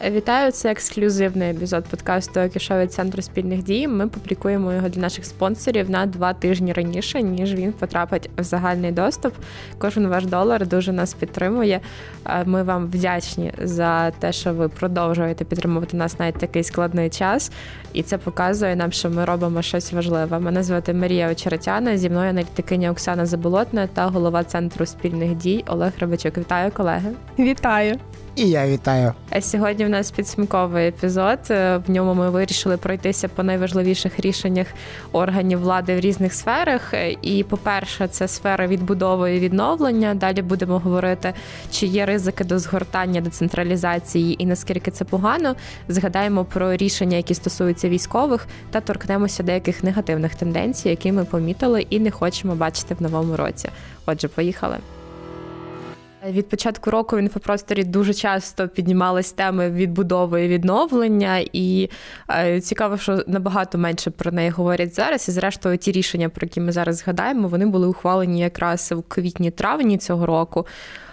Вітаю, це ексклюзивний епізод подкасту «Окішо» від Центру спільних дій. Ми публікуємо його для наших спонсорів на 2 тижні раніше, ніж він потрапить в загальний доступ. Кожен ваш долар дуже нас підтримує. Ми вам вдячні за те, що ви продовжуєте підтримувати нас навіть такий складний час. І це показує нам, що ми робимо щось важливе. Мене звати Марія Очеретяна, зі мною аналітикиня Оксана Заболотна та голова Центру спільних дій Олег Рибачук. Вітаю, колеги! Вітаю! І я вітаю. Сьогодні в нас підсумковий епізод. В ньому ми вирішили пройтися по найважливіших рішеннях органів влади в різних сферах. І, по-перше, це сфера відбудови і відновлення. Далі будемо говорити, чи є ризики до згортання децентралізації і наскільки це погано. Згадаємо про рішення, які стосуються військових, та торкнемося деяких негативних тенденцій, які ми помітили і не хочемо бачити в новому році. Отже, поїхали. Від початку року в інфопросторі дуже часто піднімались теми відбудови і відновлення, і цікаво, що набагато менше про неї говорять зараз. І зрештою, ті рішення, про які ми зараз згадаємо, вони були ухвалені якраз у квітні-травні цього року.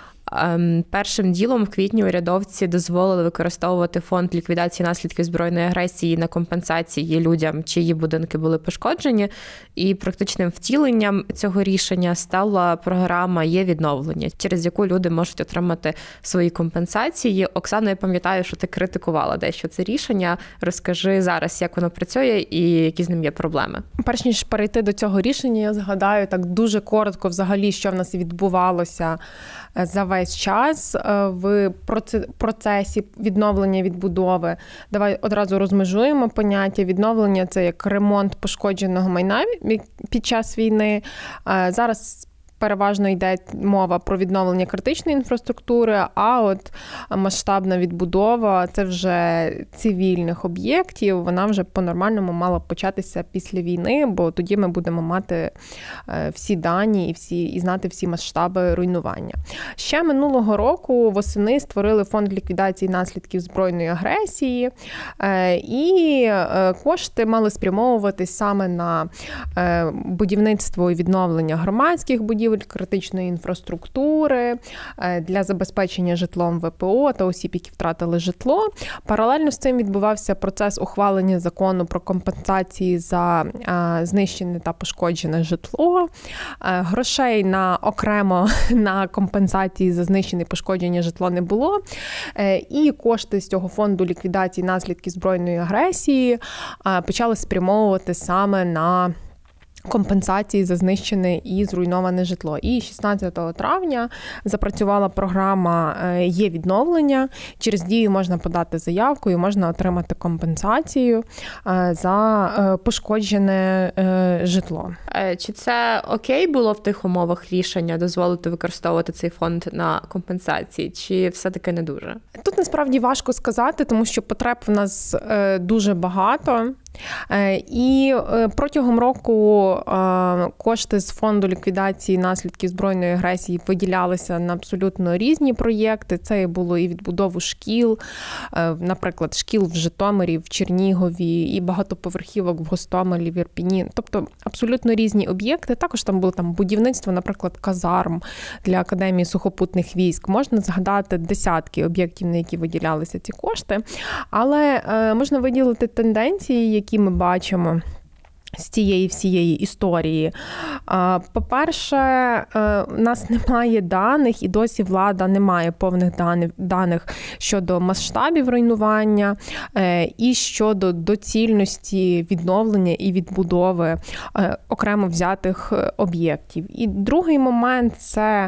Першим ділом в квітні урядовці дозволили використовувати фонд ліквідації наслідків збройної агресії на компенсації людям, чиї будинки були пошкоджені. І практичним втіленням цього рішення стала програма «Є-відновлення», через яку люди можуть отримати свої компенсації. Оксано, я пам'ятаю, що ти критикувала дещо це рішення. Розкажи зараз, як воно працює і які з ним є проблеми. Перш ніж перейти до цього рішення, я згадаю так дуже коротко взагалі, що в нас відбувалося за весь час в процесі відновлення, відбудови. Давай одразу розмежуємо поняття. Відновлення – це як ремонт пошкодженого майна під час війни. Зараз переважно йде мова про відновлення критичної інфраструктури, а от масштабна відбудова – це вже цивільних об'єктів. Вона вже по-нормальному мала початися після війни, бо тоді ми будемо мати всі дані і знати всі масштаби руйнування. Ще минулого року восени створили фонд ліквідації наслідків збройної агресії, і кошти мали спрямовуватись саме на будівництво і відновлення громадських будівель, критичної інфраструктури, для забезпечення житлом ВПО та осіб, які втратили житло. Паралельно з цим відбувався процес ухвалення закону про компенсації за знищене та пошкоджене житло. Грошей окремо на компенсації за знищене і пошкоджене житло не було. І кошти з цього фонду ліквідації наслідків збройної агресії почали спрямовувати саме на компенсації за знищене і зруйноване житло. І 16 травня запрацювала програма «Є-відновлення». Через Дію можна подати заявку і можна отримати компенсацію за пошкоджене житло. Чи це окей було в тих умовах рішення дозволити використовувати цей фонд на компенсації, чи все-таки не дуже? Тут насправді важко сказати, тому що потреб в нас дуже багато. І протягом року кошти з фонду ліквідації наслідків збройної агресії виділялися на абсолютно різні проєкти. Це було і відбудову шкіл, наприклад, шкіл в Житомирі, в Чернігові, і багатоповерхівок в Гостомелі, в Ірпіні. Тобто абсолютно різні об'єкти. Також там було будівництво, наприклад, казарм для Академії сухопутних військ. Можна згадати десятки об'єктів, на які виділялися ці кошти. Але можна виділити тенденції, які ми бачимо з цієї всієї історії. По-перше, у нас немає даних, і досі влада не має повних даних щодо масштабів руйнування і щодо доцільності відновлення і відбудови окремо взятих об'єктів. І другий момент – це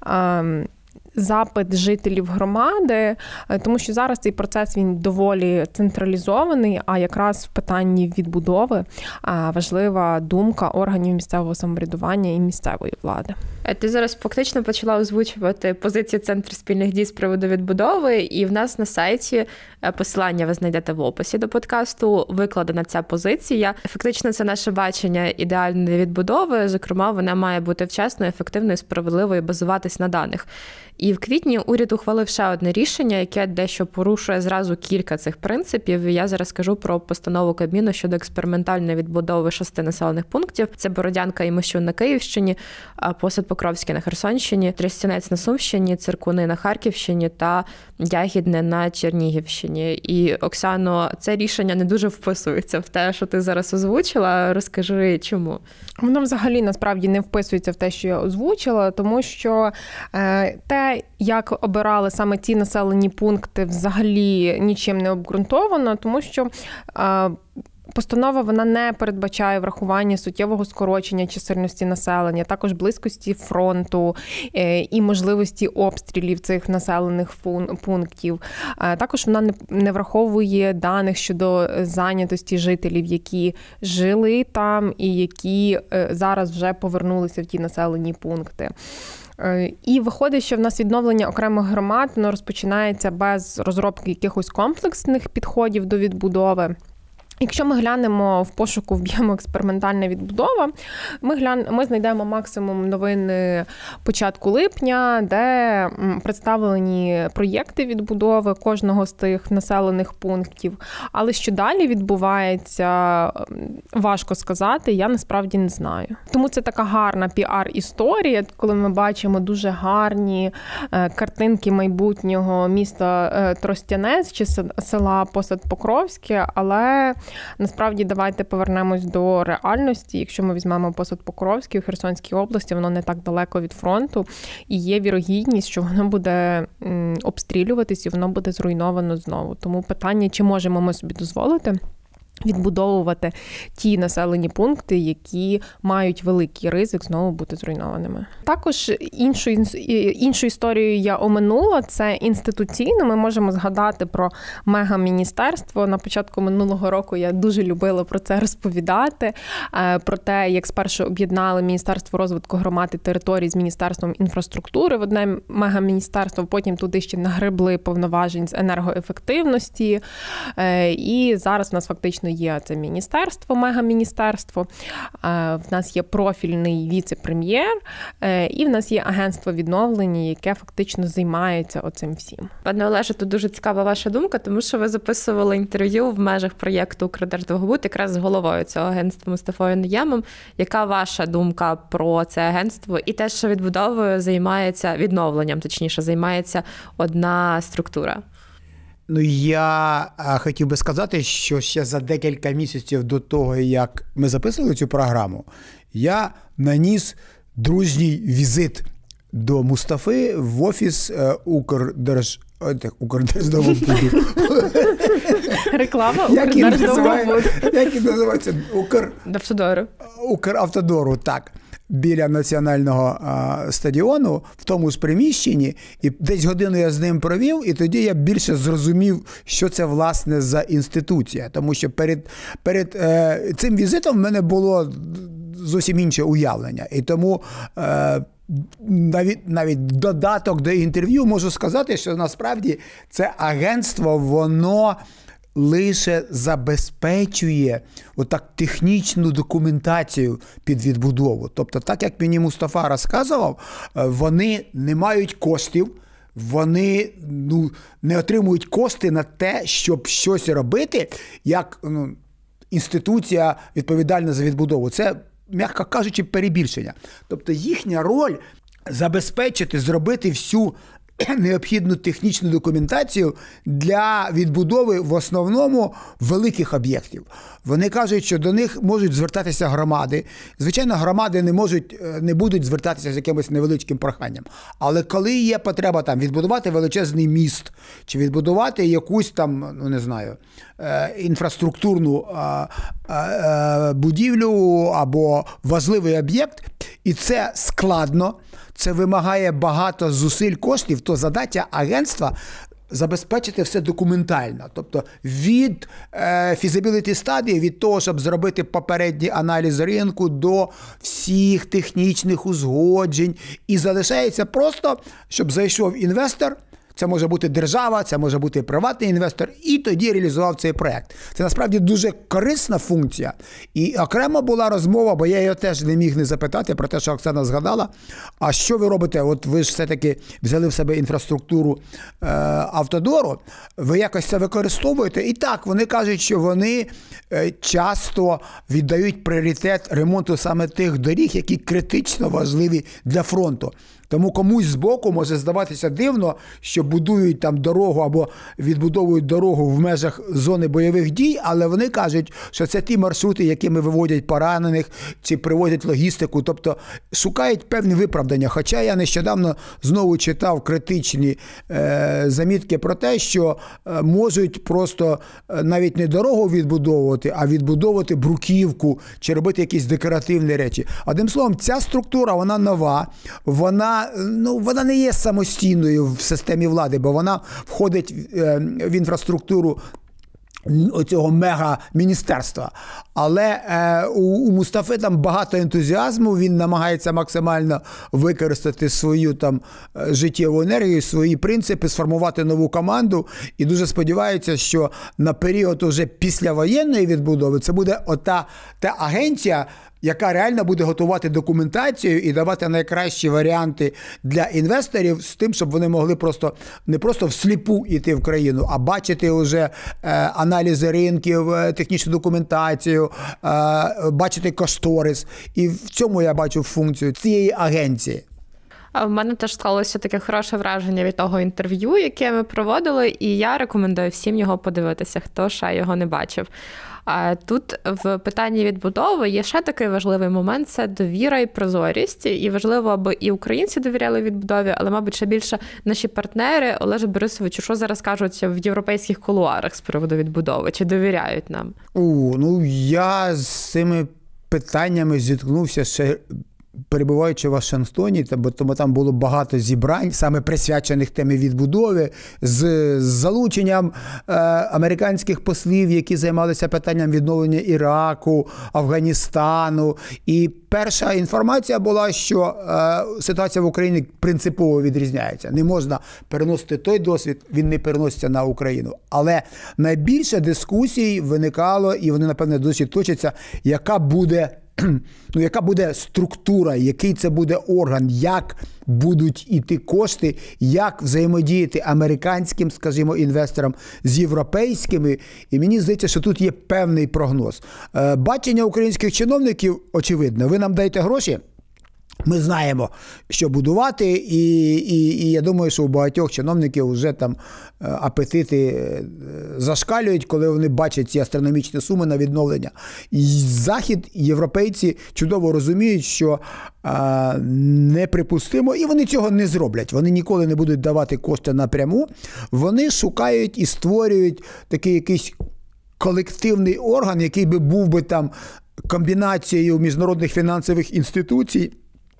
запит жителів громади, тому що зараз цей процес він доволі централізований, а якраз в питанні відбудови важлива думка органів місцевого самоврядування і місцевої влади. Ти зараз фактично почала озвучувати позицію Центру спільних дій з приводу відбудови, і в нас на сайті, посилання ви знайдете в описі до подкасту, викладена ця позиція. Фактично це наше бачення ідеальної відбудови, зокрема вона має бути вчасною, ефективною, справедливою, базуватись на даних. І в квітні уряд ухвалив ще одне рішення, яке дещо порушує зразу кілька цих принципів. Я зараз скажу про постанову Кабміну щодо експериментальної відбудови 6 населених пунктів. Це Бородянка і Мощун на Київщині, посад Покровське на Херсонщині, Тростянець на Сумщині, Циркуни на Харківщині та Ягідне на Чернігівщині. І, Оксано, це рішення не дуже вписується в те, що ти зараз озвучила. Розкажи, чому? Воно взагалі насправді не вписується в те, що я озвучила, тому що те, як обирали саме ці населені пункти, взагалі нічим не обґрунтовано, тому що постанова вона не передбачає врахування суттєвого скорочення чисельності населення, також близькості фронту і можливості обстрілів цих населених пунктів. Також вона не враховує даних щодо зайнятості жителів, які жили там і які зараз вже повернулися в ті населені пункти. І виходить, що в нас відновлення окремих громад розпочинається без розробки якихось комплексних підходів до відбудови. Якщо ми глянемо в пошуку, вб'ємо експериментальна відбудова, ми знайдемо максимум новин початку липня, де представлені проєкти відбудови кожного з тих населених пунктів. Але що далі відбувається, важко сказати, я насправді не знаю. Тому це така гарна піар-історія, коли ми бачимо дуже гарні картинки майбутнього міста Тростянець чи села Посад-Покровське, але насправді, давайте повернемось до реальності. Якщо ми візьмемо Посад-Покровський у Херсонській області, воно не так далеко від фронту, і є вірогідність, що воно буде обстрілюватись і воно буде зруйновано знову. Тому питання, чи можемо ми собі дозволити відбудовувати ті населені пункти, які мають великий ризик знову бути зруйнованими. Також іншу історію я оминула, це інституційно. Ми можемо згадати про мегаміністерство. На початку минулого року я дуже любила про це розповідати, про те, як спершу об'єднали Міністерство розвитку громад і територій з Міністерством інфраструктури в одне мегаміністерство, потім туди ще нагребли повноважень з енергоефективності, і зараз в нас фактично є це міністерство, мегаміністерство, в нас є профільний віце-прем'єр, і в нас є агентство відновлення, яке фактично займається оцим всім. Пане Олеже, тут дуже цікава ваша думка, тому що ви записували інтерв'ю в межах проєкту «Укрдерждовгобуд» якраз з головою цього агентства Мустафою Найємом. Яка ваша думка про це агентство і те, що відбудовою займається, відновленням, точніше, займається одна структура? Ну, я хотів би сказати, що ще за декілька місяців до того, як ми записували цю програму, я наніс дружній візит до Мустафи в офіс Укрдерждовгобуду. Реклама Укрдерждовгобуду. Як і називається? Укравтодору, так. Біля національного стадіону, в тому ж приміщенні, і десь годину я з ним провів, і тоді я більше зрозумів, що це, власне, за інституція. Тому що перед цим візитом в мене було зовсім інше уявлення. І тому навіть додаток до інтерв'ю можу сказати, що насправді це агентство, воно лише забезпечує отак технічну документацію під відбудову. Тобто, так як мені Мустафа розказував, вони не мають коштів, вони не отримують кошти на те, щоб щось робити, як інституція відповідальна за відбудову. Це, м'яко кажучи, перебільшення. Тобто їхня роль забезпечити, зробити всю необхідну технічну документацію для відбудови в основному великих об'єктів. Вони кажуть, що до них можуть звертатися громади. Звичайно, громади не будуть звертатися з якимось невеличким проханням. Але коли є потреба там відбудувати величезний міст, чи відбудувати якусь там, інфраструктурну будівлю або важливий об'єкт, і це складно, це вимагає багато зусиль, коштів, то задача агентства забезпечити все документально. Тобто від feasibility стадії, від того, щоб зробити попередній аналіз ринку до всіх технічних узгоджень. І залишається просто, щоб зайшов інвестор, Це може бути держава, це може бути приватний інвестор, і тоді реалізував цей проект. Це насправді дуже корисна функція. І окремо була розмова, бо я його теж не міг не запитати про те, що Оксана згадала. А що ви робите? От ви ж все-таки взяли в себе інфраструктуру Автодору, ви якось це використовуєте? І так, вони кажуть, що вони часто віддають пріоритет ремонту саме тих доріг, які критично важливі для фронту. Тому комусь збоку може здаватися дивно, що будують там дорогу або відбудовують дорогу в межах зони бойових дій, але вони кажуть, що це ті маршрути, якими виводять поранених чи привозять логістику, тобто шукають певні виправдання. Хоча я нещодавно знову читав критичні замітки про те, що можуть просто навіть не дорогу відбудовувати, а відбудовувати бруківку чи робити якісь декоративні речі. Одним словом, ця структура, вона нова, вона не є самостійною в системі влади, бо вона входить в інфраструктуру оцього мега-міністерства. Але у Мустафи там багато ентузіазму, він намагається максимально використати свою там життєву енергію, свої принципи, сформувати нову команду і дуже сподівається, що на період уже післявоєнної відбудови це буде та агенція, яка реально буде готувати документацію і давати найкращі варіанти для інвесторів з тим, щоб вони могли не просто всліпу йти в країну, а бачити вже аналізи ринків, технічну документацію, бачити кошторис. І в цьому я бачу функцію цієї агенції. А в мене теж склалося таке хороше враження від того інтерв'ю, яке ми проводили, і я рекомендую всім його подивитися, хто ще його не бачив. А тут в питанні відбудови є ще такий важливий момент – це довіра і прозорість. І важливо, аби і українці довіряли відбудові, але, мабуть, ще більше наші партнери. Олеже Борисовичу, що зараз кажуть в європейських кулуарах з приводу відбудови? Чи довіряють нам? Я з цими питаннями зіткнувся ще перебуваючи в Вашингтоні, тому там було багато зібрань, саме присвячених темі відбудови, з залученням американських послів, які займалися питанням відновлення Іраку, Афганістану. І перша інформація була, що ситуація в Україні принципово відрізняється. Не можна переносити той досвід, він не переноситься на Україну. Але найбільше дискусій виникало, і вони, напевне, досі точаться, яка буде структура, який це буде орган, як будуть іти кошти, як взаємодіяти американським, скажімо, інвесторам з європейськими. І мені здається, що тут є певний прогноз. Бачення українських чиновників очевидно. Ви нам даєте гроші, ми знаємо, що будувати, і я думаю, що у багатьох чиновників вже там апетити зашкалюють, коли вони бачать ці астрономічні суми на відновлення. І Захід, європейці чудово розуміють, що неприпустимо, і вони цього не зроблять. Вони ніколи не будуть давати кошти напряму. Вони шукають і створюють такий якийсь колективний орган, який би був би там комбінацією міжнародних фінансових інституцій,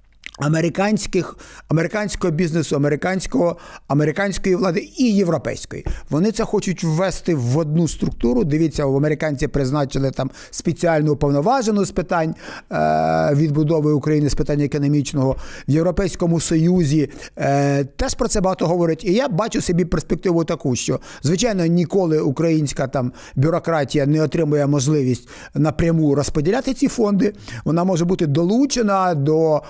американського бізнесу, американської влади і європейської. Вони це хочуть ввести в одну структуру. Дивіться, в американці призначили там спеціальну уповноважену з питань відбудови України, з питань економічного. В Європейському Союзі теж про це багато говорять. І я бачу собі перспективу таку, що, звичайно, ніколи українська там бюрократія не отримує можливість напряму розподіляти ці фонди. Вона може бути долучена до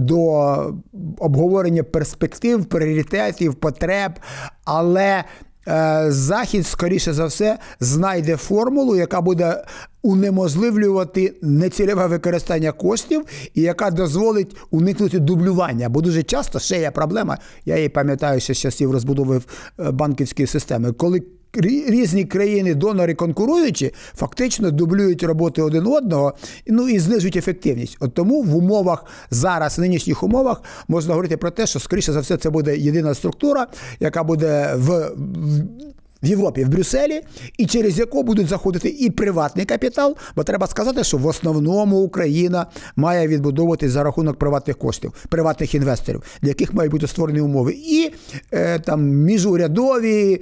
обговорення перспектив, пріоритетів, потреб, але Захід, скоріше за все, знайде формулу, яка буде унеможливлювати нецільове використання коштів і яка дозволить уникнути дублювання. Бо дуже часто ще є проблема, я її пам'ятаю ще з часів розбудови банківської системи, коли різні країни-донори конкуруючи, фактично дублюють роботи один одного, і знижують ефективність. От тому в умовах зараз, в нинішніх умовах, можна говорити про те, що, скоріше за все, це буде єдина структура, яка буде в Європі, в Брюсселі, і через яку будуть заходити і приватний капітал, бо треба сказати, що в основному Україна має відбудовуватись за рахунок приватних коштів, приватних інвесторів, для яких мають бути створені умови. І там міжурядові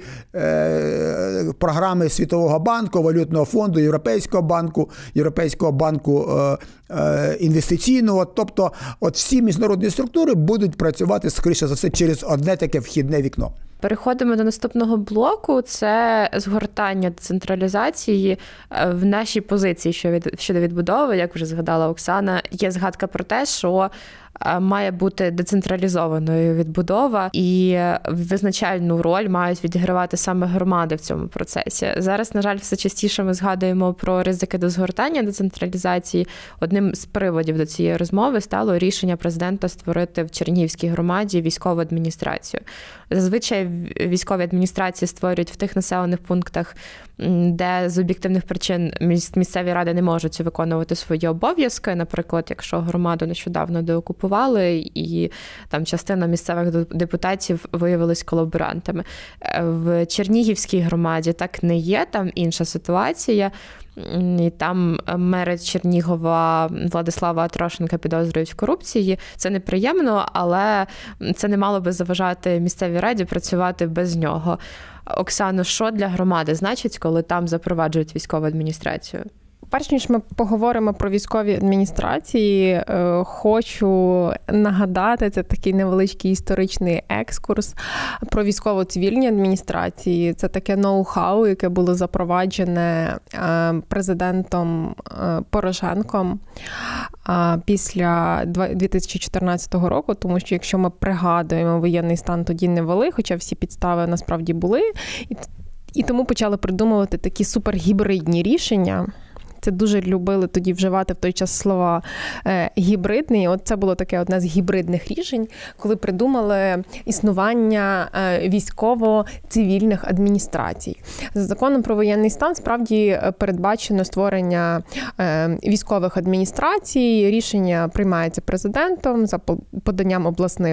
програми Світового банку, Валютного фонду, Європейського банку інвестиційного. Тобто всі міжнародні структури будуть працювати, скоріше за все, через одне таке вхідне вікно. Переходимо до наступного блоку. Це згортання децентралізації. В нашій позиції щодо відбудови, як вже згадала Оксана, є згадка про те, що має бути децентралізованою відбудова, і визначальну роль мають відігравати саме громади в цьому процесі. Зараз, на жаль, все частіше ми згадуємо про ризики до згортання децентралізації. Одним з приводів до цієї розмови стало рішення президента створити в Чернігівській громаді військову адміністрацію. Зазвичай військові адміністрації створюють в тих населених пунктах, де з об'єктивних причин місцеві ради не можуть виконувати свої обов'язки. Наприклад, якщо громаду нещодавно деокупували, і там частина місцевих депутатів виявились колаборантами. В Чернігівській громаді так не є, там інша ситуація. І там мера Чернігова Владислава Атрошенка підозрюють в корупції. Це неприємно, але це не мало би заважати місцевій раді працювати без нього. Оксано, що для громади значить, коли там запроваджують військову адміністрацію? Перш ніж ми поговоримо про військові адміністрації, хочу нагадати, це такий невеличкий історичний екскурс про військово-цивільні адміністрації. Це таке ноу-хау, яке було запроваджене президентом Порошенком після 2014 року, тому що, якщо ми пригадуємо, воєнний стан тоді не ввели, хоча всі підстави насправді були, і тому почали придумувати такі супергібридні рішення. Це дуже любили тоді вживати в той час слова гібридний. От це було таке одне з гібридних рішень, коли придумали існування військово-цивільних адміністрацій. За законом про воєнний стан справді передбачено створення військових адміністрацій. Рішення приймається президентом за поданням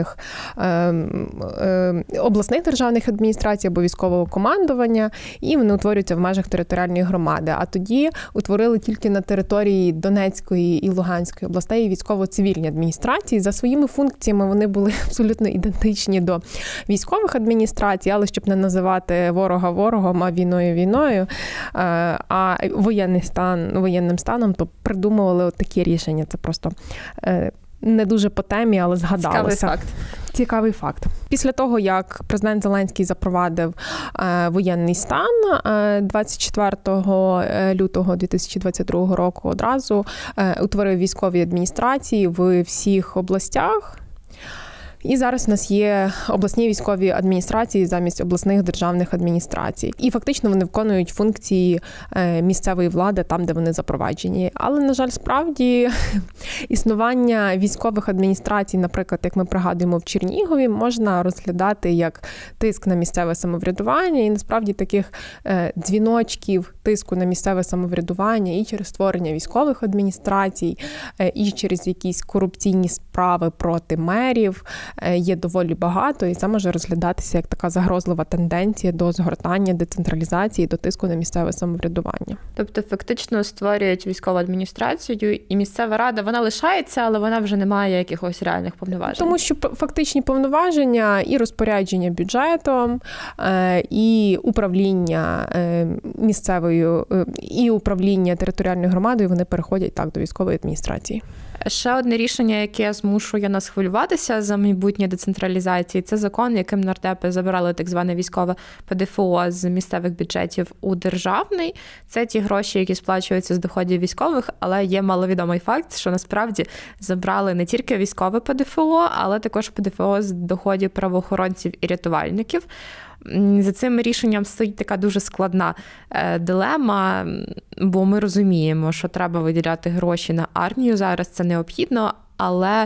обласних державних адміністрацій або військового командування, і вони утворюються в межах територіальної громади. А тоді утворили тільки на території Донецької і Луганської областей військово-цивільні адміністрації. За своїми функціями вони були абсолютно ідентичні до військових адміністрацій, але щоб не називати ворога ворогом, а війною війною, а воєнним станом, то придумували от такі рішення. Це просто не дуже по темі, але згадалося. Цікавий факт. Після того, як президент Зеленський запровадив воєнний стан 24 лютого 2022 року, одразу утворив військові адміністрації в всіх областях. І зараз у нас є обласні військові адміністрації замість обласних державних адміністрацій. І фактично вони виконують функції місцевої влади там, де вони запроваджені. Але, на жаль, справді існування військових адміністрацій, наприклад, як ми пригадуємо в Чернігові, можна розглядати як тиск на місцеве самоврядування. І насправді таких дзвіночків тиску на місцеве самоврядування і через створення військових адміністрацій, і через якісь корупційні справи проти мерів є доволі багато, і це може розглядатися як така загрозлива тенденція до згортання, децентралізації, до тиску на місцеве самоврядування. Тобто фактично створюють військову адміністрацію, і місцева рада, вона лишається, але вона вже не має якихось реальних повноважень. Тому що фактичні повноваження і розпорядження бюджетом, і управління місцевою, і управління територіальною громадою, вони переходять так до військової адміністрації. Ще одне рішення, яке змушує нас хвилюватися за майбутнє децентралізації, це закон, яким нардепи забирали так зване військове ПДФО з місцевих бюджетів у державний. Це ті гроші, які сплачуються з доходів військових, але є маловідомий факт, що насправді забрали не тільки військове ПДФО, але також ПДФО з доходів правоохоронців і рятувальників. За цим рішенням стоїть така дуже складна дилема, бо ми розуміємо, що треба виділяти гроші на армію, зараз це необхідно, але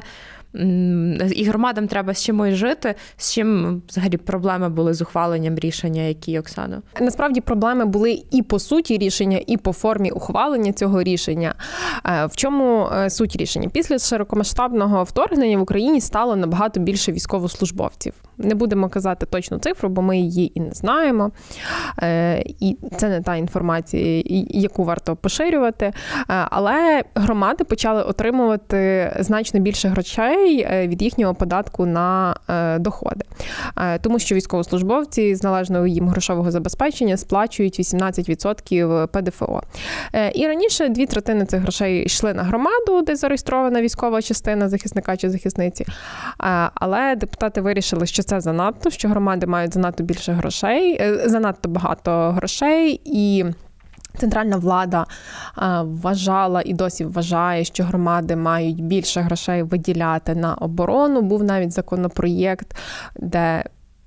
і громадам треба з чимось жити. З чим взагалі проблеми були з ухваленням рішення, які, Оксано? Насправді проблеми були і по суті рішення, і по формі ухвалення цього рішення. В чому суть рішення? Після широкомасштабного вторгнення в Україні стало набагато більше військовослужбовців. Не будемо казати точну цифру, бо ми її і не знаємо. І це не та інформація, яку варто поширювати. Але громади почали отримувати значно більше грошей від їхнього податку на доходи. Тому що військовослужбовці з належного їм грошового забезпечення сплачують 18% ПДФО. І раніше 2/3 цих грошей йшли на громаду, де зареєстрована військова частина захисника чи захисниці. Але депутати вирішили, що це занадто, що громади мають занадто багато грошей, і центральна влада вважала і досі вважає, що громади мають більше грошей виділяти на оборону. Був навіть законопроєкт, де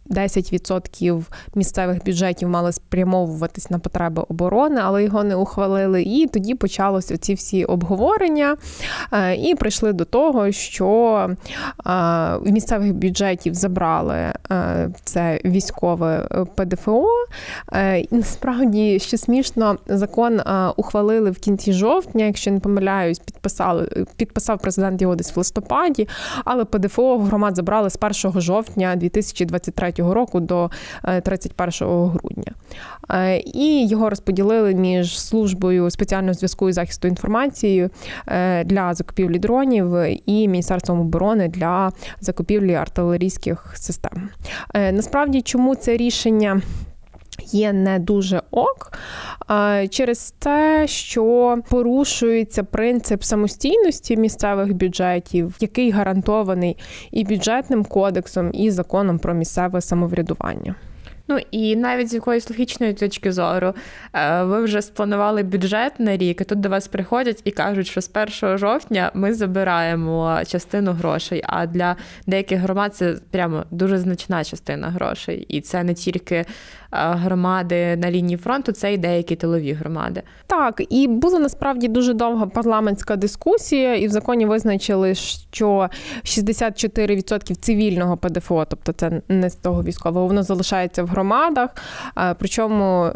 10% місцевих бюджетів мали спрямовуватись на потреби оборони, але його не ухвалили. І тоді почалися ці всі обговорення і прийшли до того, що в місцевих бюджетів забрали це військове ПДФО. І насправді, що смішно, закон ухвалили в кінці жовтня, якщо не помиляюсь, підписав президент його десь в листопаді, але ПДФО в громад забрали з 1 жовтня 2023 року до 31 грудня. І його розподілили між службою спеціального зв'язку і захисту інформації для закупівлі дронів і Міністерством оборони для закупівлі артилерійських систем. Насправді, чому це рішення є не дуже ок, через те, що порушується принцип самостійності місцевих бюджетів, який гарантований і бюджетним кодексом, і законом про місцеве самоврядування. Ну і навіть з якоїсь логічної точки зору, ви вже спланували бюджет на рік, і тут до вас приходять і кажуть, що з 1 жовтня ми забираємо частину грошей, а для деяких громад це прямо дуже значна частина грошей. І це не тільки громади на лінії фронту, це і деякі тилові громади. Так, і була насправді дуже довга парламентська дискусія, і в законі визначили, що 64% цивільного ПДФО, тобто це не з того військового, воно залишається в громадах, причому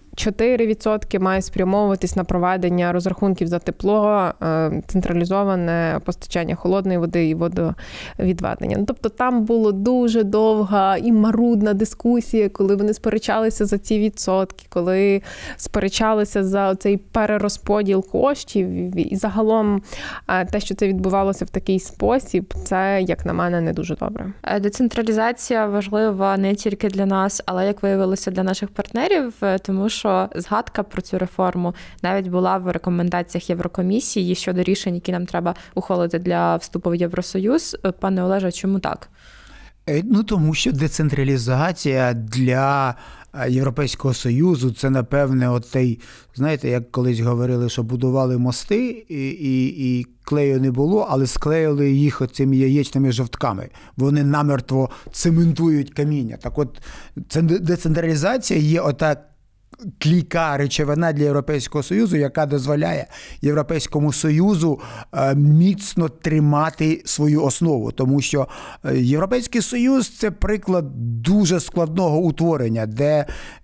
4% має спрямовуватись на проведення розрахунків за тепло, централізоване постачання холодної води і водовідведення. Тобто там була дуже довга і марудна дискусія, коли вони сперечалися за ці відсотки, коли сперечалися за цей перерозподіл коштів. І загалом те, що це відбувалося в такий спосіб, це, як на мене, не дуже добре. Децентралізація важлива не тільки для нас, але, як виявилося, для наших партнерів, тому що згадка про цю реформу навіть була в рекомендаціях Єврокомісії щодо рішень, які нам треба ухвалити для вступу в Євросоюз. Пане Олеже, чому так? Тому що децентралізація для Європейського Союзу – це, напевне, отей, знаєте, як колись говорили, що будували мости і клею не було, але склеїли їх оцими яєчними жовтками. Вони намертво цементують каміння. Так от, децентралізація є ота клійка речовина для Європейського Союзу, яка дозволяє Європейському Союзу міцно тримати свою основу. Тому що Європейський Союз – це приклад дуже складного утворення, де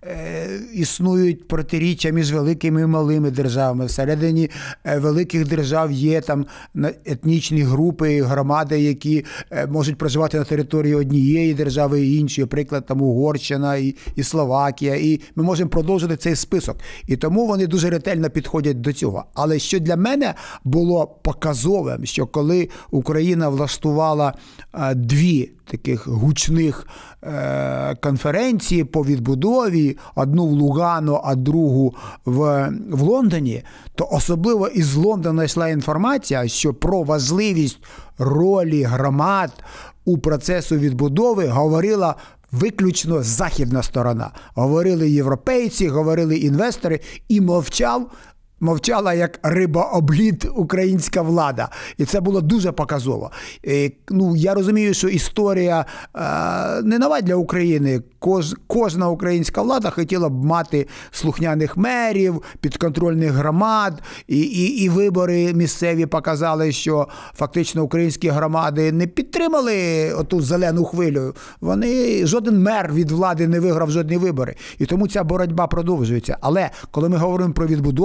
існують протиріччя між великими і малими державами. Всередині великих держав є там етнічні групи, громади, які можуть проживати на території однієї держави і іншої. Приклад, там Угорщина і Словакія. І ми можемо продовжувати цей список. І тому вони дуже ретельно підходять до цього. Але що для мене було показовим, що коли Україна влаштувала дві таких гучних конференції по відбудові, одну в Лугано, а другу в Лондоні, то особливо із Лондона йшла інформація, що про важливість ролі громад у процесу відбудови говорила виключно західна сторона. Говорили європейці, говорили інвестори і мовчала як риба об лід українська влада. І це було дуже показово. Я розумію, що історія не нова для України. Кожна українська влада хотіла б мати слухняних мерів, підконтрольних громад, і вибори місцеві показали, що фактично українські громади не підтримали оту зелену хвилю. Жоден мер від влади не виграв жодні вибори. І тому ця боротьба продовжується. Але коли ми говоримо про відбудову,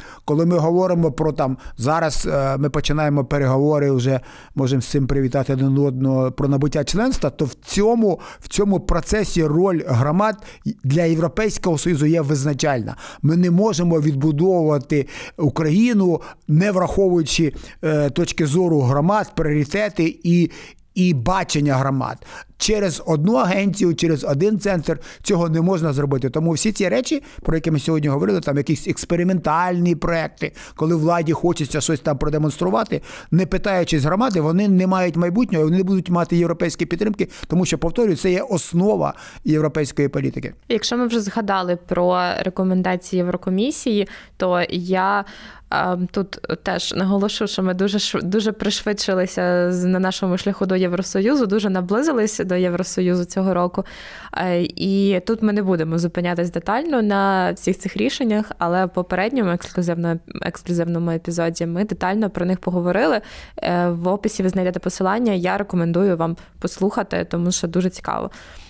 Коли ми говоримо про зараз ми починаємо переговори, вже можемо з цим привітати один одного, про набуття членства, то в цьому процесі роль громад для Європейського Союзу є визначальна. Ми не можемо відбудовувати Україну, не враховуючи точки зору громад, пріоритети і бачення громад. Через одну агенцію, через один центр цього не можна зробити. Тому всі ці речі, про які ми сьогодні говорили, якісь експериментальні проекти, коли владі хочеться щось там продемонструвати, не питаючись громади, вони не мають майбутнього, вони не будуть мати європейські підтримки, тому що, повторюю, це є основа європейської політики. Якщо ми вже згадали про рекомендації Єврокомісії, то я тут теж наголошу, що ми дуже пришвидшилися на нашому шляху до Євросоюзу, дуже наблизилися до Євросоюзу цього року. І тут ми не будемо зупинятись детально на всіх цих рішеннях, але в попередньому ексклюзивному епізоді ми детально про них поговорили. В описі ви знайдете посилання, я рекомендую вам послухати, тому що дуже цікаво.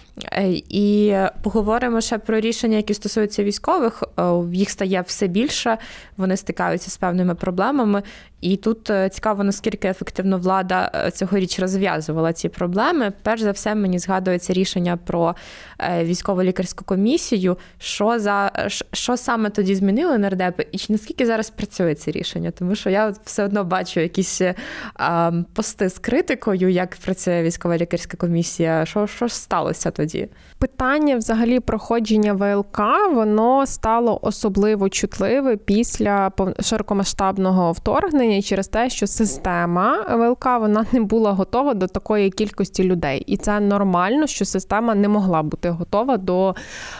І поговоримо ще про рішення, які стосуються військових. Їх стає все більше, вони стикаються з певними проблемами. І тут цікаво, наскільки ефективно влада цьогоріч розв'язувала ці проблеми. Перш за все, мені згадується рішення про військово-лікарську комісію. Що саме тоді змінили нардепи? І наскільки зараз працює це рішення? Тому що я все одно бачу якісь пости з критикою, як працює військово-лікарська комісія. Що сталося тоді? Питання взагалі проходження ВЛК, воно стало особливо чутливе після широкомасштабного вторгнення через те, що система ВЛК, вона не була готова до такої кількості людей. І це нормально, що система не могла бути готова до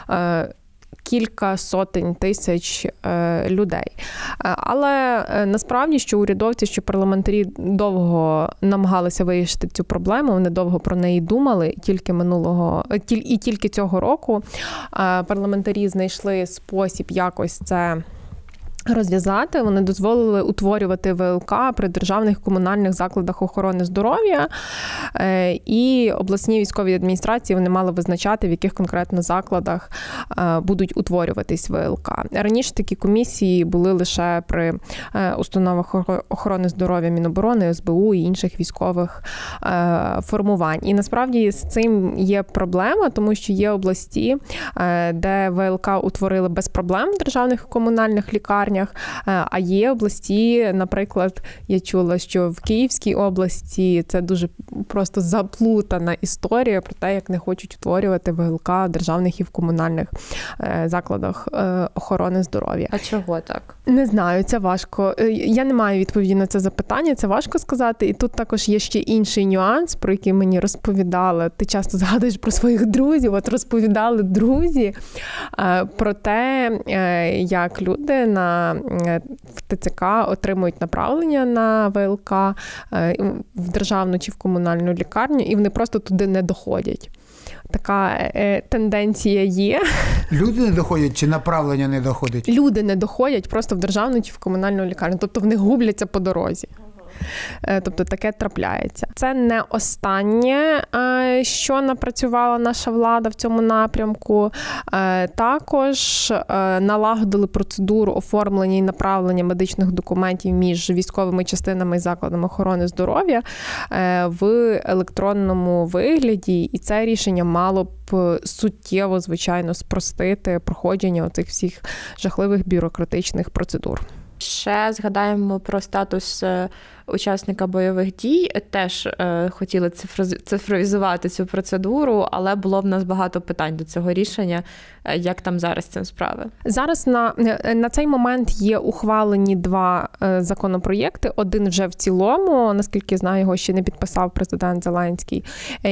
кілька сотень тисяч людей. Але насправді, що урядовці, що парламентарі довго намагалися вирішити цю проблему, вони довго про неї думали, тільки цього року парламентарі знайшли спосіб якось це розв'язати. Вони дозволили утворювати ВЛК при державних комунальних закладах охорони здоров'я, і обласні військові адміністрації вони мали визначати, в яких конкретно закладах будуть утворюватись ВЛК. Раніше такі комісії були лише при установах охорони здоров'я Міноборони, СБУ і інших військових формувань. І насправді з цим є проблема, тому що є області, де ВЛК утворили без проблем в державних комунальних лікарнях, а є області, наприклад, я чула, що в Київській області це дуже просто заплутана історія про те, як не хочуть утворювати ВЛК в державних і в комунальних закладах охорони здоров'я. А чого так? Не знаю, це важко. Я не маю відповіді на це запитання, це важко сказати. І тут також є ще інший нюанс, про який мені розповідали. Ти часто згадуєш про своїх друзів, от розповідали друзі про те, як люди в ТЦК отримують направлення на ВЛК в державну чи в комунальну лікарню, і вони просто туди не доходять. Така тенденція є. Люди не доходять чи направлення не доходить? Люди не доходять просто в державну чи в комунальну лікарню. Тобто вони губляться по дорозі. Тобто таке трапляється. Це не останнє, що напрацювала наша влада в цьому напрямку. Також налагодили процедуру оформлення і направлення медичних документів між військовими частинами і закладами охорони здоров'я в електронному вигляді. І це рішення мало б суттєво, звичайно, спростити проходження оцих всіх жахливих бюрократичних процедур. Ще згадаємо про статус учасника бойових дій. Теж хотіли цифровізувати цю процедуру, але було в нас багато питань до цього рішення. Як там зараз з цим справи? Зараз на цей момент є ухвалені 2 законопроєкти. Один вже в цілому, наскільки знаю, його ще не підписав президент Зеленський.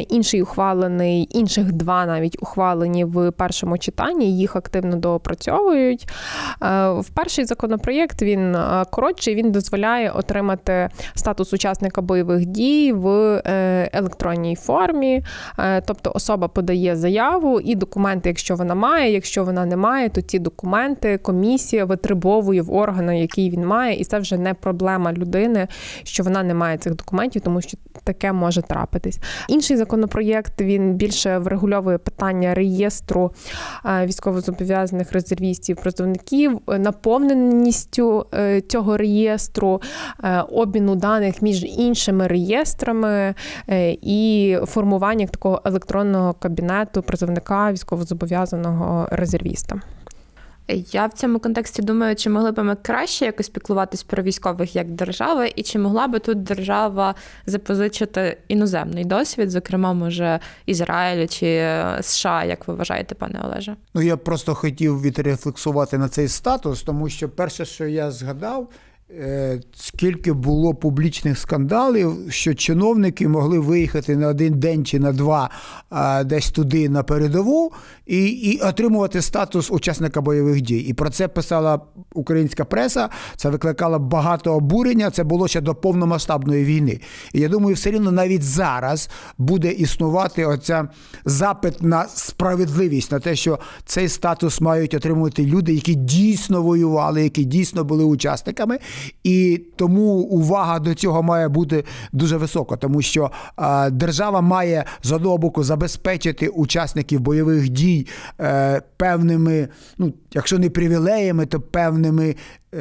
Інших 2 навіть ухвалені в першому читанні, їх активно доопрацьовують. В перший законопроєкт, він коротший, він дозволяє отримати статус учасника бойових дій в електронній формі. Тобто особа подає заяву і документи, якщо вона має, якщо вона не має, то ці документи комісія витребовує в органу, який він має, і це вже не проблема людини, що вона не має цих документів, тому що таке може трапитись. Інший законопроєкт, він більше врегульовує питання реєстру військовозобов'язаних резервістів, призовників, наповненістю цього реєстру, обміну даних між іншими реєстрами і формування такого електронного кабінету призовника військовозобов'язаного резервіста. Я в цьому контексті думаю, чи могли б ми краще якось піклуватись про військових як держава, і чи могла би тут держава запозичити іноземний досвід, зокрема, може, Ізраїлю чи США, як ви вважаєте, пане Олеже? Я просто хотів відрефлексувати на цей статус, тому що перше, що я згадав, скільки було публічних скандалів, що чиновники могли виїхати на один день чи на два десь туди на передову і отримувати статус учасника бойових дій. І про це писала українська преса, це викликало багато обурення, це було ще до повномасштабної війни. І я думаю, все рівно навіть зараз буде існувати оця запит на справедливість, на те, що цей статус мають отримувати люди, які дійсно воювали, які дійсно були учасниками. І тому увага до цього має бути дуже висока, тому що держава має з одного боку забезпечити учасників бойових дій певними, якщо не привілеями, то певними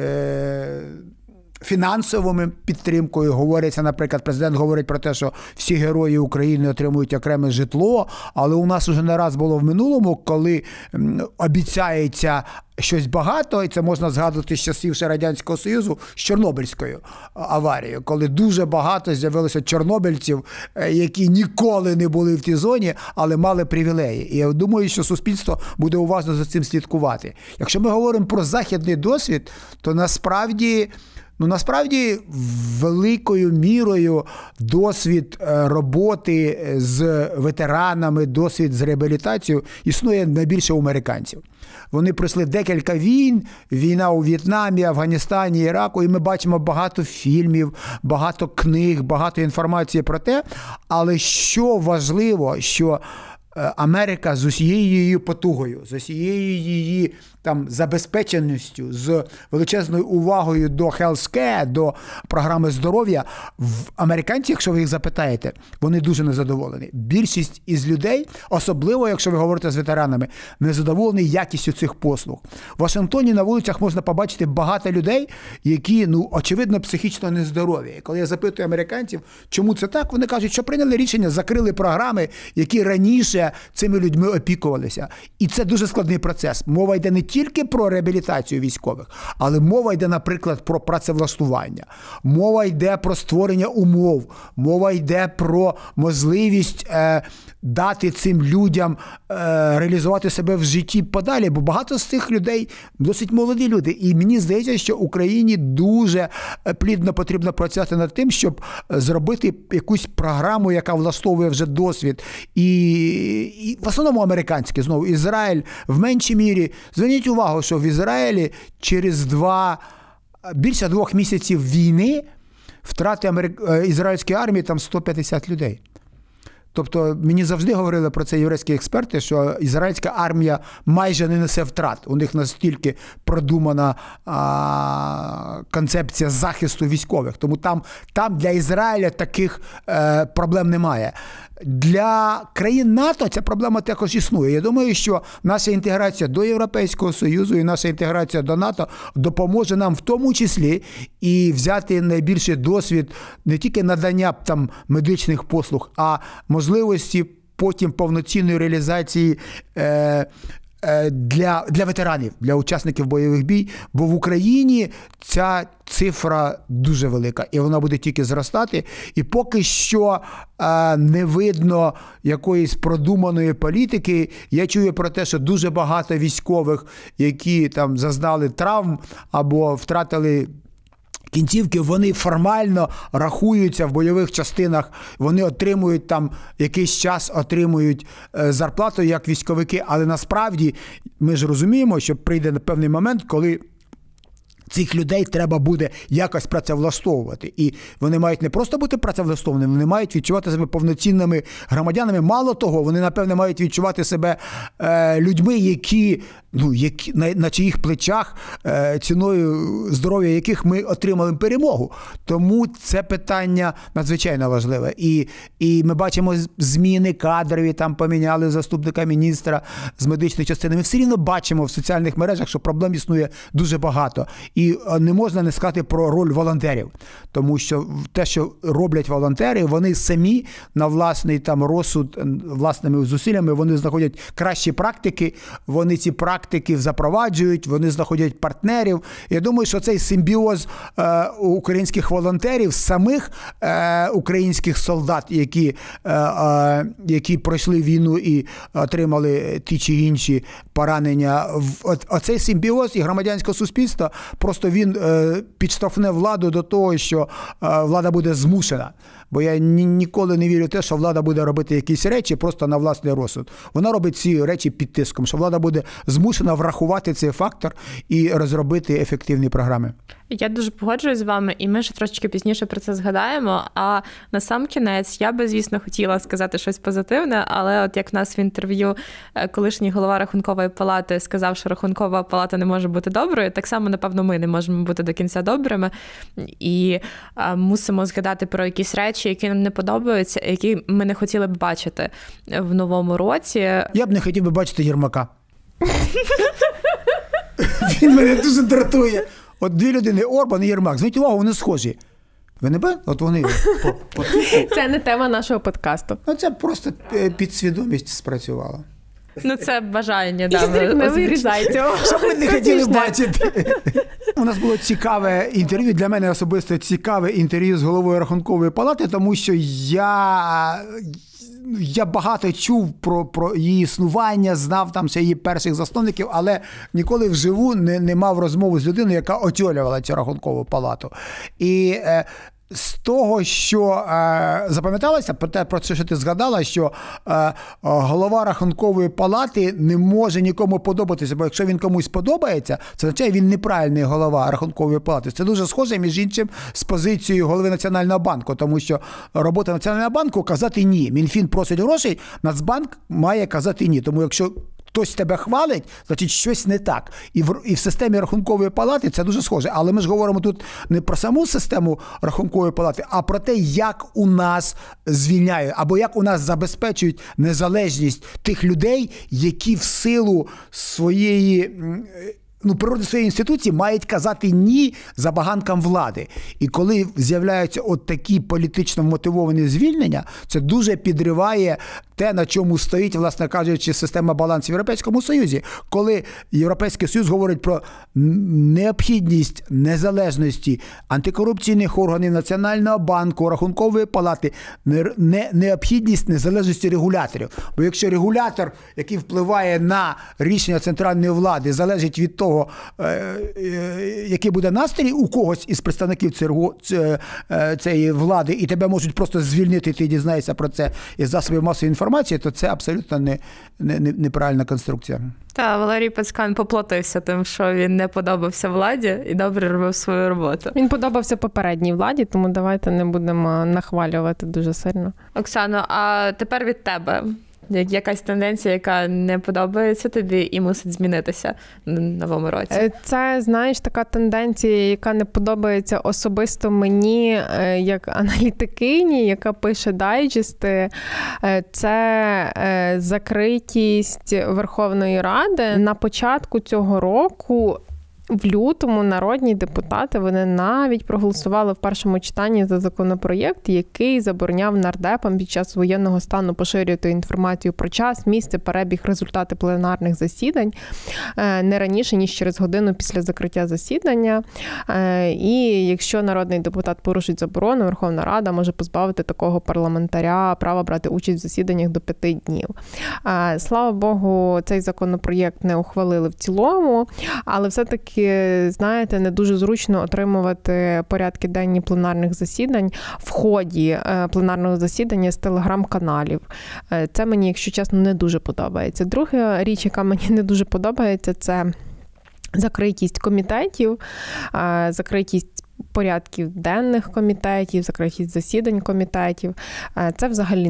фінансовими підтримкою. Говориться, наприклад, президент говорить про те, що всі герої України отримують окреме житло, але у нас уже не раз було в минулому, коли обіцяється щось багато, і це можна згадувати з часів ще Радянського Союзу з Чорнобильською аварією, коли дуже багато з'явилося чорнобильців, які ніколи не були в тій зоні, але мали привілеї. І я думаю, що суспільство буде уважно за цим слідкувати. Якщо ми говоримо про західний досвід, то насправді великою мірою досвід роботи з ветеранами, досвід з реабілітацією існує найбільше у американців. Вони пройшли декілька війн, війна у В'єтнамі, Афганістані, Іраку, і ми бачимо багато фільмів, багато книг, багато інформації про те, але що важливо, що Америка з усією її потугою, з усією її забезпеченістю, з величезною увагою до healthcare, до програми здоров'я, американці, якщо ви їх запитаєте, вони дуже незадоволені. Більшість із людей, особливо, якщо ви говорите з ветеранами, незадоволені якістю цих послуг. В Вашингтоні на вулицях можна побачити багато людей, які, очевидно, психічно нездорові. І коли я запитую американців, чому це так, вони кажуть, що прийняли рішення, закрили програми, які раніше цими людьми опікувалися. І це дуже складний процес. Мова йде не тільки про реабілітацію військових, але мова йде, наприклад, про працевлаштування. Мова йде про створення умов. Мова йде про можливість дати цим людям реалізувати себе в житті подалі, бо багато з цих людей досить молоді люди. І мені здається, що Україні дуже плідно потрібно працювати над тим, щоб зробити якусь програму, яка влаштовує вже досвід. І в основному американське, знову, Ізраїль в меншій мірі. Зверніть увагу, що в Ізраїлі через більше 2 місяців війни втрати ізраїльської армії 150 людей. Тобто, мені завжди говорили про це єврейські експерти, що ізраїльська армія майже не несе втрат. У них настільки продумана концепція захисту військових. Тому там для Ізраїля таких проблем немає. Для країн НАТО ця проблема також існує. Я думаю, що наша інтеграція до Європейського Союзу і наша інтеграція до НАТО допоможе нам в тому числі і взяти найбільший досвід не тільки надання медичних послуг, а можливості потім повноцінної реалізації для ветеранів, для учасників бойових дій, бо в Україні ця цифра дуже велика, і вона буде тільки зростати. І поки що не видно якоїсь продуманої політики. Я чую про те, що дуже багато військових, які зазнали травм або втратили кінцівки, вони формально рахуються в бойових частинах, вони отримують якийсь час отримують зарплату як військовики, але насправді ми ж розуміємо, що прийде певний момент, коли цих людей треба буде якось працевлаштовувати. І вони мають не просто бути працевлаштованими, вони мають відчувати себе повноцінними громадянами. Мало того, вони, напевне, мають відчувати себе людьми, які на чиїх плечах, ціною здоров'я яких ми отримали перемогу. Тому це питання надзвичайно важливе. І ми бачимо зміни кадрові, там поміняли заступника міністра з медичної частини. Ми все рівно бачимо в соціальних мережах, що проблем існує дуже багато. І не можна не сказати про роль волонтерів. Тому що те, що роблять волонтери, вони самі на власний там розсуд, власними зусиллями, вони знаходять кращі практики, вони ці практики запроваджують, вони знаходять партнерів. Я думаю, що цей симбіоз українських волонтерів, самих українських солдат, які пройшли війну і отримали ті чи інші поранення, оцей симбіоз і громадянського суспільства, просто він підштовхне владу до того, що влада буде змушена. Бо я ніколи не вірю в те, що влада буде робити якісь речі просто на власний розсуд. Вона робить ці речі під тиском, що влада буде змушена врахувати цей фактор і розробити ефективні програми. Я дуже погоджуюсь з вами, і ми ще трошечки пізніше про це згадаємо. А на сам кінець я би, звісно, хотіла сказати щось позитивне, але от як в нас в інтерв'ю колишній голова Рахункової палати сказав, що Рахункова палата не може бути доброю, так само, напевно, ми не можемо бути до кінця добрими. І мусимо згадати про якісь речі, які нам не подобаються, які ми не хотіли б бачити в новому році. Я б не хотів би бачити Єрмака. Він мене дуже дратує. От дві людини, Орбан і Єрмак. Зверніть увагу, вони схожі. Ви не бачите? От вони. Це не тема нашого подкасту. Це просто підсвідомість спрацювала. Це бажання. Не вирізай цього. Що ми не хотіли бачити? У нас було цікаве інтерв'ю, для мене особисто цікаве інтерв'ю з головою Рахункової палати, тому що я багато чув про її існування, знав там ще її перших засновників, але ніколи вживу не мав розмови з людиною, яка очолювала цю Рахункову палату. І з того, що запам'яталося, про це, що ти згадала, що голова Рахункової палати не може нікому подобатися, бо якщо він комусь подобається, це означає, він неправильний голова Рахункової палати. Це дуже схоже, між іншим, з позицією голови Національного банку, тому що робота Національного банку – казати «ні». Мінфін просить грошей, Нацбанк має казати «ні». Тому якщо хтось тебе хвалить, значить щось не так. І в системі Рахункової палати це дуже схоже. Але ми ж говоримо тут не про саму систему Рахункової палати, а про те, як у нас звільняють, або як у нас забезпечують незалежність тих людей, які в силу своєї природи своєї інституції мають казати «ні» забаганкам влади. І коли з'являються от такі політично мотивовані звільнення, це дуже підриває те, на чому стоїть, власне кажучи, система балансу в Європейському Союзі. Коли Європейський Союз говорить про необхідність незалежності антикорупційних органів, Національного банку, Рахункової палати, необхідність незалежності регуляторів. Бо якщо регулятор, який впливає на рішення центральної влади, залежить від того, який буде настрій у когось із представників цієї влади, і тебе можуть просто звільнити, ти дізнаєшся про це із засобів масової інформації, то це абсолютно неправильна конструкція. Та Валерій Пацкан поплатився тим, що він не подобався владі і добре робив свою роботу. Він подобався попередній владі, тому давайте не будемо нахвалювати дуже сильно. Оксано, а тепер від тебе. Якась тенденція, яка не подобається тобі і мусить змінитися в новому році? Це, знаєш, така тенденція, яка не подобається особисто мені, як аналітикині, яка пише дайджести. Це закритість Верховної Ради. На початку цього року в лютому народні депутати, вони навіть проголосували в першому читанні за законопроєкт, який забороняв нардепам під час воєнного стану поширювати інформацію про час, місце, перебіг, результати пленарних засідань не раніше, ніж через годину після закриття засідання. І якщо народний депутат порушить заборону, Верховна Рада може позбавити такого парламентаря права брати участь в засіданнях до 5 днів. Слава Богу, цей законопроєкт не ухвалили в цілому, але все-таки, знаєте, не дуже зручно отримувати порядки денні пленарних засідань в ході пленарного засідання з телеграм-каналів. Це мені, якщо чесно, не дуже подобається. Друга річ, яка мені не дуже подобається, це закритість комітетів, закритість порядків денних комітетів, закритість засідань комітетів. Це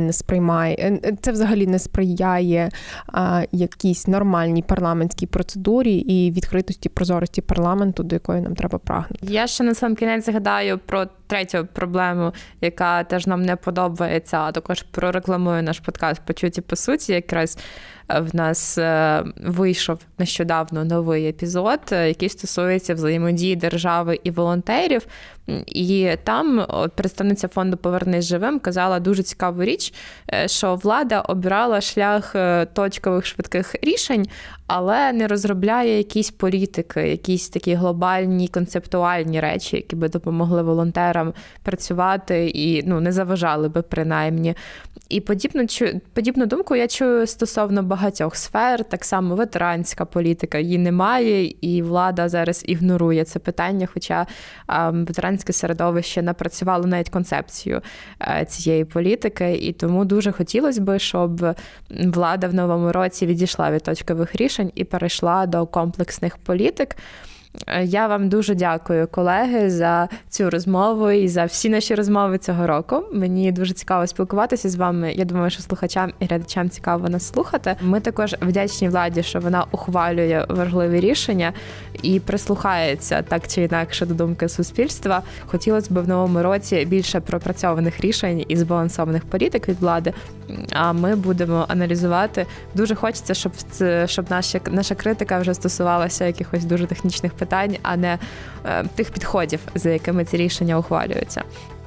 взагалі не сприяє якійсь нормальній парламентській процедурі і відкритості, прозорості парламенту, до якої нам треба прагнути. Я ще на сам кінець згадаю про третю проблему, яка теж нам не подобається, а також прорекламую наш подкаст «Почуті по суті». Якраз в нас вийшов нещодавно новий епізод, який стосується взаємодії держави і волонтерів. І там представниця фонду «Повернись живим» казала дуже цікаву річ, що влада обирала шлях точкових швидких рішень, але не розробляє якісь політики, якісь такі глобальні, концептуальні речі, які би допомогли волонтерам працювати і не заважали би принаймні. І подібну думку я чую стосовно багатьох сфер, так само ветеранська політика, її немає, і влада зараз ігнорує це питання, хоча ветеранське середовище напрацювало навіть концепцію цієї політики, і тому дуже хотілося б, щоб влада в новому році відійшла від точкових рішень і перейшла до комплексних політик. Я вам дуже дякую, колеги, за цю розмову і за всі наші розмови цього року. Мені дуже цікаво спілкуватися з вами. Я думаю, що слухачам і глядачам цікаво нас слухати. Ми також вдячні владі, що вона ухвалює важливі рішення і прислухається так чи інакше до думки суспільства. Хотілося б в новому році більше пропрацьованих рішень і збалансованих політик від влади. А ми будемо аналізувати. Дуже хочеться, щоб наша критика вже стосувалася якихось дуже технічних питань, а не тих підходів, за якими ці рішення ухвалюються.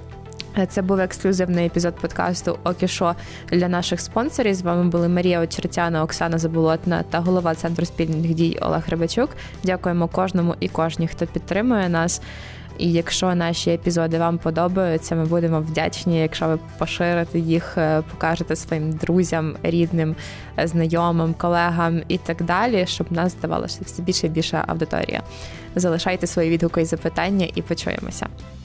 Це був ексклюзивний епізод подкасту «Оки шо» для наших спонсорів. З вами були Марія Очеретяна, Оксана Заболотна та голова Центру спільних дій Олег Рибачук. Дякуємо кожному і кожній, хто підтримує нас. І якщо наші епізоди вам подобаються, ми будемо вдячні, якщо ви поширите їх, покажете своїм друзям, рідним, знайомим, колегам і так далі, щоб нас здавалося все більше і більше аудиторія. Залишайте свої відгуки і запитання і почуємося.